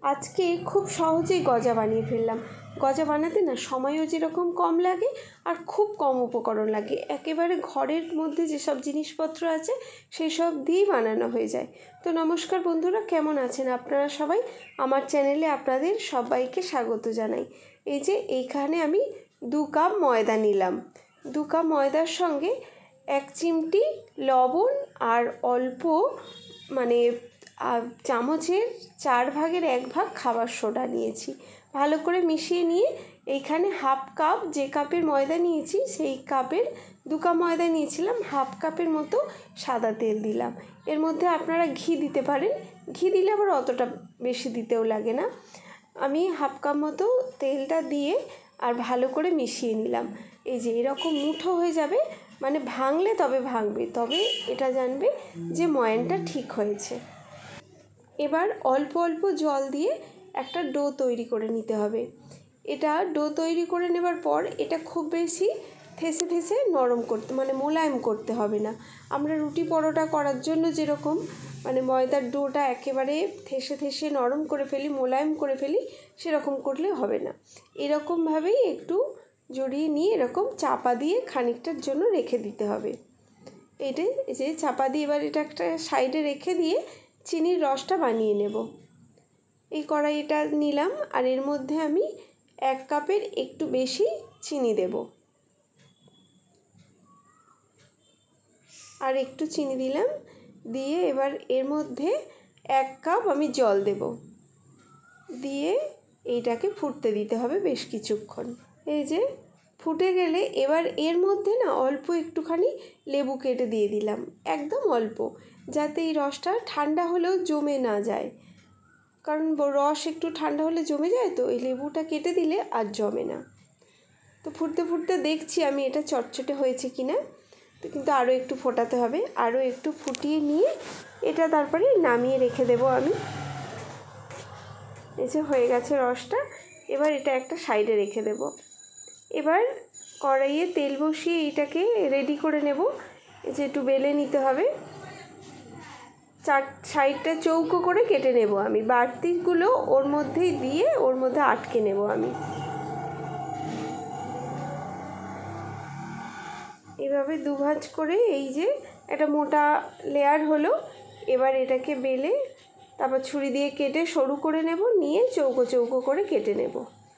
আজকে খুব সহজেই গজা বানিয়ে ফেললাম। গজা বানাতে না সময়ও যেরকম কম লাগে আর খুব কম উপকরণ লাগে, একেবারে ঘরের মধ্যে যেসব জিনিসপত্র আছে সেই সব দিয়েই বানানো হয়ে যায়। তো নমস্কার বন্ধুরা, কেমন আছেন আপনারা সবাই? আমার চ্যানেলে আপনাদের সবাইকে স্বাগত জানাই। এই যে এইখানে আমি 2 কাপ ময়দা নিলাম। 2 কাপ ময়দার সঙ্গে 1 চিমটি লবণ আর অল্প মানে চামচের 4 ভাগের 1 ভাগ খাবার সোডা নিয়েছি। ভালো করে মিশিয়ে নিয়ে এইখানে হাফ কাপ, যে কাপের ময়দা নিয়েছি সেই কাপের 2 কাপ ময়দা নিয়েছিলাম, হাফ কাপের মতো সাদা তেল দিলাম। এর মধ্যে আপনারা ঘি দিতে পারেন, ঘি দিলে আবার অতটা বেশি দিতেও লাগে না। আমি হাফ কাপ মতো তেলটা দিয়ে আর ভালো করে মিশিয়ে নিলাম। এই যে এরকম মুঠো হয়ে যাবে, মানে ভাঙলে তবে ভাঙবে, তবে এটা জানবে যে ময়ানটা ঠিক হয়েছে। এবার অল্প অল্প জল দিয়ে একটা ডো তৈরি করে নিতে হবে। এটা ডো তৈরি করে নেবার পর এটা খুব বেশি থেসে থেসে নরম করতে, মানে মোলায়েম করতে হবে না। আমরা রুটি পরোটা করার জন্য যেরকম মানে ময়দার ডোটা একেবারে থেসে থেসে নরম করে ফেলি, মোলায়েম করে ফেলি, সেরকম করলে হবে না। এরকমভাবেই একটু জড়িয়ে নিয়ে এরকম চাপা দিয়ে খানিকটার জন্য রেখে দিতে হবে। এটা যে চাপা দিয়ে এবার এটা একটা সাইডে রেখে দিয়ে চিনির রসটা বানিয়ে নেব। এই কড়াইটা নিলাম আর এর মধ্যে আমি 1 কাপের একটু বেশি চিনি দেব, আর একটু চিনি দিলাম, দিয়ে এবার এর মধ্যে 1 কাপ আমি জল দেব, দিয়ে এইটাকে ফুটতে দিতে হবে বেশ কিছুক্ষণ। এই যে ফুটে গেলে এবার এর মধ্যে না অল্প একটুখানি লেবু কেটে দিয়ে দিলাম, একদম অল্প, যাতে এই রসটা ঠান্ডা হলেও জমে না যায়, কারণ রস একটু ঠান্ডা হলে জমে যায়, তো এই লেবুটা কেটে দিলে আর জমে না। তো ফুটতে ফুটতে দেখছি আমি এটা চটচটে হয়েছে কিনা, তো কিন্তু আরও একটু ফোটাতে হবে, আরও একটু ফুটিয়ে নিয়ে এটা তারপরে নামিয়ে রেখে দেব আমি। এই যে হয়ে গেছে রসটা, এবার এটা একটা সাইডে রেখে দেব। এবার কড়াইয়ে তেল বসিয়ে এইটাকে রেডি করে নেব। এই যে একটু বেলে নিতে হবে, 4 সাইডটা চৌকো করে কেটে নেব আমি, বাড়তিগুলো ওর মধ্যেই দিয়ে ওর মধ্যে আটকে নেব আমি। এভাবে 2 ভাঁজ করে এই যে একটা মোটা লেয়ার হলো, এবার এটাকে বেলে তারপর ছুরি দিয়ে কেটে সরু করে নেব, নিয়ে চৌকো চৌকো করে কেটে নেব।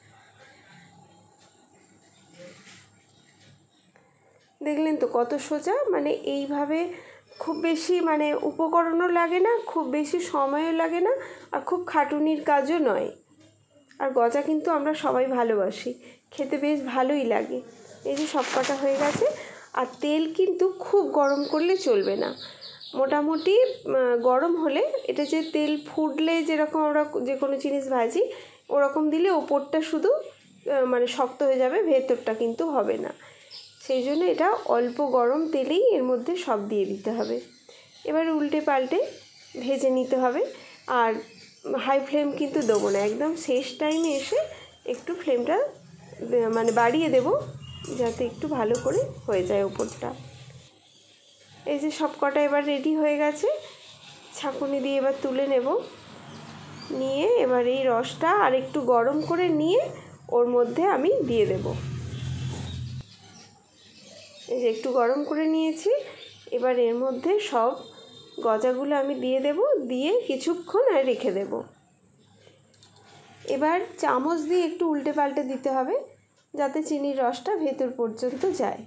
দেখলেন তো কত সোজা, মানে এইভাবে খুব বেশি মানে উপকরণও লাগে না, খুব বেশি সময়ও লাগে না, আর খুব খাটুনির কাজও নয়। আর গজা কিন্তু আমরা সবাই ভালোবাসি, খেতে বেশ ভালোই লাগে। এই যে সব কটা হয়ে গেছে। আর তেল কিন্তু খুব গরম করলে চলবে না, মোটামুটি গরম হলে, এটা যে তেল ফুটলে যেরকম আমরা যে কোনো জিনিস ভাজি ওরকম দিলে ওপরটা শুধু মানে শক্ত হয়ে যাবে, ভেতরটা কিন্তু হবে না। সেই জন্য এটা অল্প গরম তেলেই এর মধ্যে সব দিয়ে দিতে হবে। এবার উল্টে পাল্টে ভেজে নিতে হবে, আর হাই ফ্লেম কিন্তু দেবো না, একদম শেষ টাইমে এসে একটু ফ্লেমটা মানে বাড়িয়ে দেব, যাতে একটু ভালো করে হয়ে যায় ওপরটা। এই যে সব কটা এবার রেডি হয়ে গেছে, ছাঁকুনি দিয়ে এবার তুলে নেব, নিয়ে এবার এই রসটা আর একটু গরম করে নিয়ে ওর মধ্যে আমি দিয়ে দেব। এই যে একটু গরম করে নিয়েছি, এবার এর মধ্যে সব গজাগুলো আমি দিয়ে দেব, দিয়ে কিছুক্ষণ আর রেখে দেব। এবার চামচ দিয়ে একটু উল্টে পাল্টে দিতে হবে, যাতে চিনির রসটা ভেতর পর্যন্ত যায়।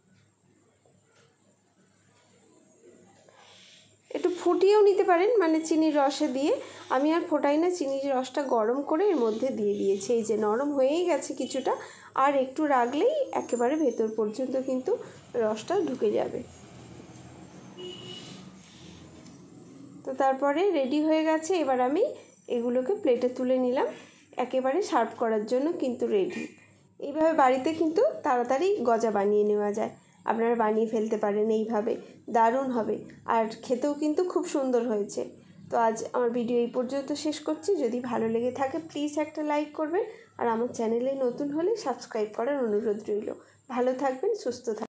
একটু ফুটিয়েও নিতে পারেন, মানে চিনির রসে দিয়ে। আমি আর ফোটাই না, চিনির রসটা গরম করে এর মধ্যে দিয়ে দিয়েছি। এই যে নরম হয়েই গেছে কিছুটা, আর একটু রাখলেই একেবারে ভেতর পর্যন্ত কিন্তু রসটা ঢুকে যাবে। তো তারপরে রেডি হয়ে গেছে, এবার আমি এগুলোকে প্লেটে তুলে নিলাম, একেবারে সার্ভ করার জন্য কিন্তু রেডি। এইভাবে বাড়িতে কিন্তু তাড়াতাড়ি গজা বানিয়ে নেওয়া যায়, আপনারা বানিয়ে ফেলতে পারেন এইভাবে, দারুণ হবে, আর খেতেও কিন্তু খুব সুন্দর হয়েছে। তো আজ আমার ভিডিও এই পর্যন্ত শেষ করছি। যদি ভালো লেগে থাকে প্লিজ একটা লাইক করবেন, আর আমার চ্যানেলে নতুন হলে সাবস্ক্রাইব করার অনুরোধ রইল। ভালো থাকবেন, সুস্থ থাকবেন।